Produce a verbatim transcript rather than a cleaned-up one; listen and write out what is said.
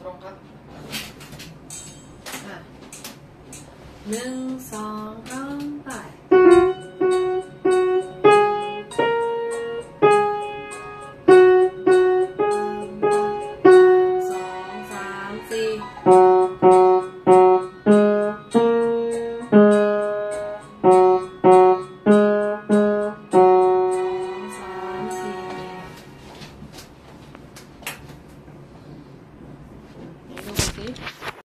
องครับหนึ่งสองสามไปสองสามสี่